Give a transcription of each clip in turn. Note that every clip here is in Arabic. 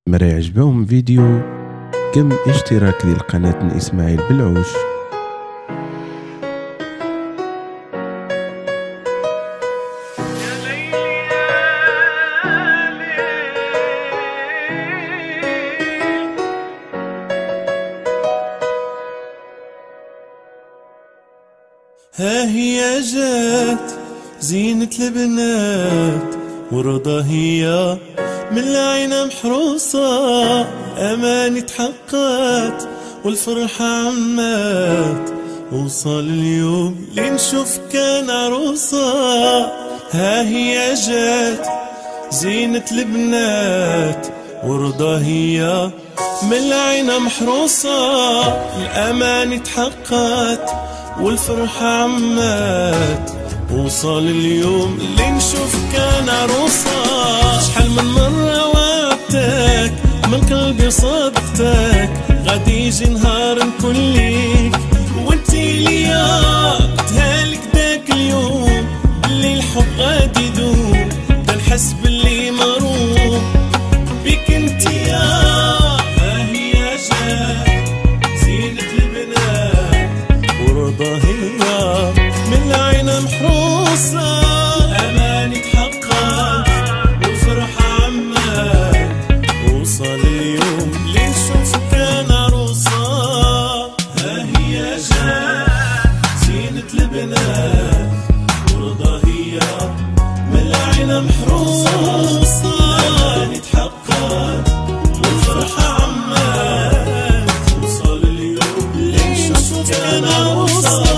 مرا يعجبهم فيديو كم اشتراك ديال قناة إسماعيل بلعوش. ها هي جات زينة البنات ورضا هي من العين محروسة، أماني تحققت والفرحة عمات، وصل اليوم لنشوف كان عروسة. ها هي جات زينة البنات ورضا هي من العين محروسة، الأماني تحققت والفرحة عمات، وصل اليوم اللي نشوف كان عروسة. شحال من مرة وعدتك من قلبي صدقتك، غادي يجي نهار نكون ليك وانتي ليا، قلتهالك داك اليوم اللي الحب غادي يدوم، دا نحس باللي مروم بيك انتيا. ها هي جات زينة البنات ورضا هي من العين محروسة، أماني تحققت والفرحة عمات، وصل اليوم اللي نشوف كان عروسة. ها هي جات زينة البنات ورضا هي من العين محروسة، أماني تحققت والفرحة عمات، وصل اليوم اللي نشوف كان عروسة.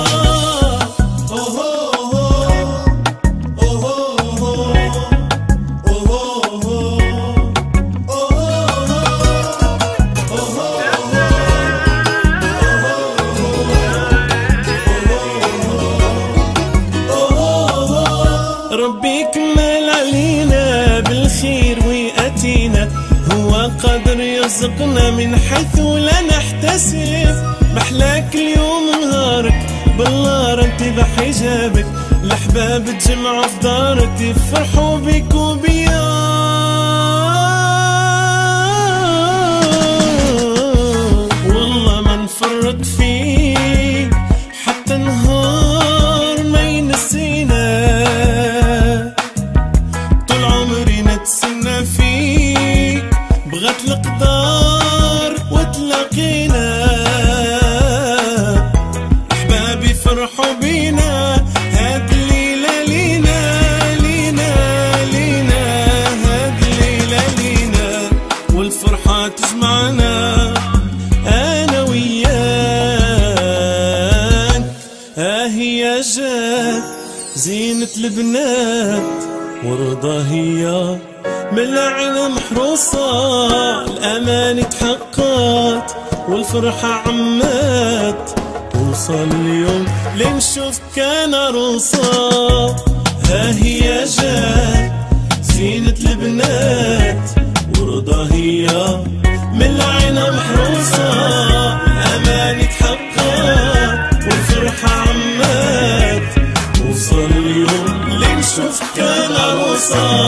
ربي كمل علينا بالخير ويأتينا، هو قادر يرزقنا من حيث لا نحتسب، محلاك اليوم نهارك بالله رتب حجابك، الأحباب تجمعوا في دارك يفرحوا بك وبيا. والله ما نفرط فيك حتى نهار ما ينسينا، طول عمري نتسنى فيك، بغت القدر وتلاقينا، أحبابي فرحوا بينا، هاد الليلة لينا لينا لينا، هاد الليلة لينا والفرحة تجمعنا أنا وياك. ها هي جات زينة البنات ورضا هي من العين محروسة، الأماني تحققت والفرحة عمات، وصل اليوم لنشوف كان عروسة. ها هي جات زينة البنات ورضا هي من العين محروسة، الأماني تحققت والفرحة عمات، وصل اليوم لنشوف كان عروسة.